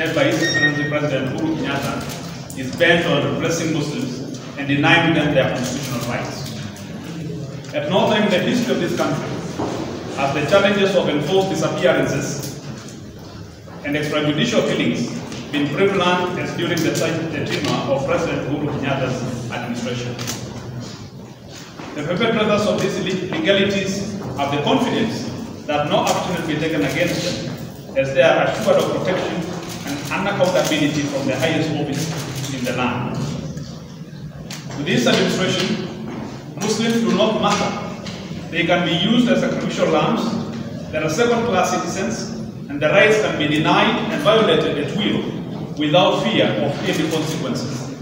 led by His Excellency President Uhuru Kenyatta, is bent on repressing Muslims and denying them their constitutional rights. At no time in the history of this country have the challenges of enforced disappearances and extrajudicial killings been prevalent as during the tenure of President Uhuru Kenyatta's administration. The perpetrators of these illegalities have the confidence that no action will be taken against them, as they are assured of protection and unaccountability from the highest office in the land. To this administration, Muslims do not matter. They can be used as sacrificial lambs, they are second-class citizens, and their rights can be denied and violated at will without fear of any consequences.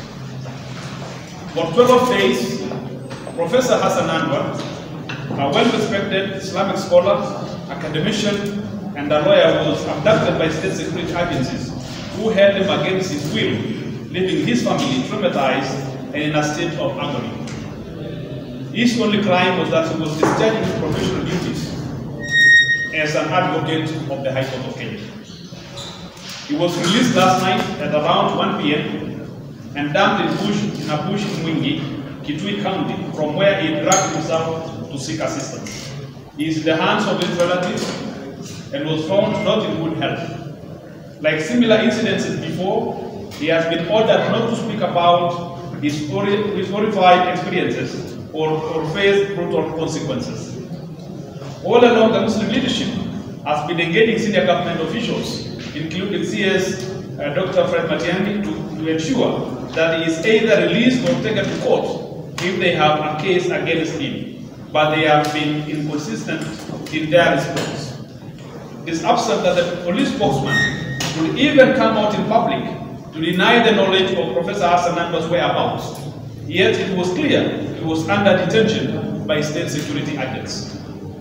For 12 days, Professor Hassan Anwar, a well-respected Islamic scholar, academician, and a lawyer, was abducted by state security agencies who held him against his will, leaving his family traumatized and in a state of agony. His only crime was that he was discharging his professional duties as an advocate of the High Court of Kenya. He was released last night at around 1 p.m. and dumped in a bush in Mwingi, Kitui County, from where he dragged himself to seek assistance. He is in the hands of his relatives and was found not in good health. Like similar incidences before, he has been ordered not to speak about his horrified experiences or face brutal consequences. All along, the Muslim leadership has been engaging senior government officials, including CS Dr. Fred Matiang'i, to ensure that he is either released or taken to court if they have a case against him, but they have been inconsistent in their response. It is absurd that the police spokesman would even come out in public to deny the knowledge of Professor Hassan Anwar's whereabouts, yet it was clear he was under detention by state security agents.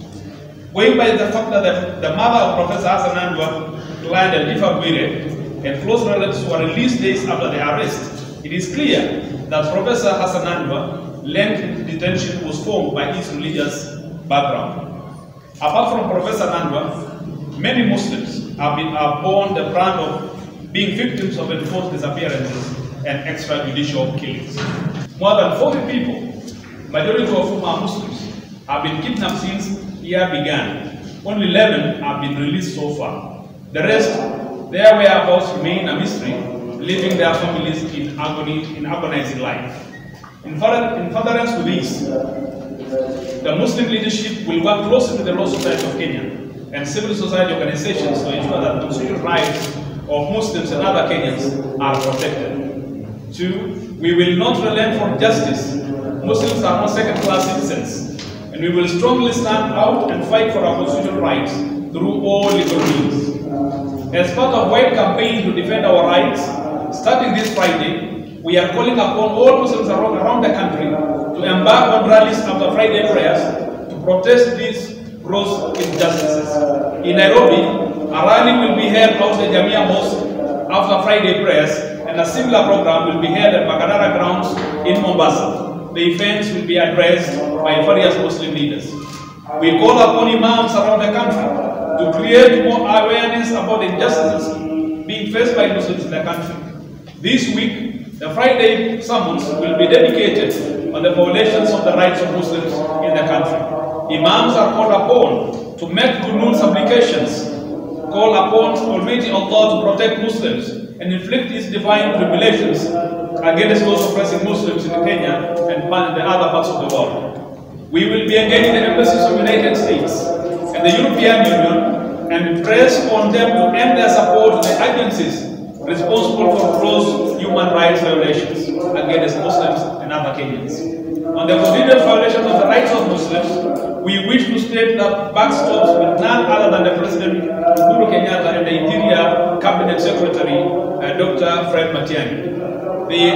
Going by the fact that the mother of Professor Hassan Anwar, client Elifa Bwire, and close relatives were released days after the arrest, it is clear that Professor Hassan Anwar length in detention was formed by his religious background. Apart from Professor Anwar, many Muslims are borne the brand of being victims of enforced disappearances and extrajudicial killings. More than 40 people, majority of whom are Muslims, have been kidnapped since year began. Only 11 have been released so far. The rest, their whereabouts remain a mystery, leaving their families in agony, in agonizing life. In furtherance to this, the Muslim leadership will work closely with the Law Society of Kenya and civil society organizations to ensure that the constitutional rights of Muslims and other Kenyans are protected. 2, we will not relent from justice. Muslims are not second-class citizens, and we will strongly stand out and fight for our constitutional rights through all legal means. As part of a wide campaign to defend our rights, starting this Friday, we are calling upon all Muslims around the country to embark on rallies after Friday prayers to protest these gross injustices. In Nairobi, a rally will be held outside Jamia Mosque after Friday prayers, and a similar program will be held at Makadara grounds in Mombasa. The events will be addressed by various Muslim leaders. We call upon imams around the country to create more awareness about injustices being faced by Muslims in the country. This week, the Friday sermons will be dedicated on the violations of the rights of Muslims in the country. Imams are called upon to make kunun supplications, call upon Almighty Allah to protect Muslims and inflict His divine tribulations against those oppressing Muslims in Kenya and the other parts of the world. We will be engaging the embassies of the United States and the European Union and press on them to end their support to the agencies responsible for gross human rights violations against Muslims and other Kenyans. On the continued violation of the rights of Muslims, we wish to state that backstops with none other than the President Uhuru Kenyatta and the Interior Cabinet Secretary Dr. Fred Matiang'i. They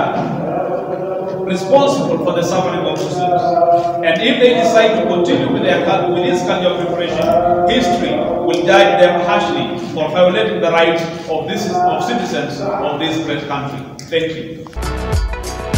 are responsible for the suffering of Muslims, and if they decide to continue with this kind of repression, history will judge them harshly for violating the rights of citizens of this great country. Thank you.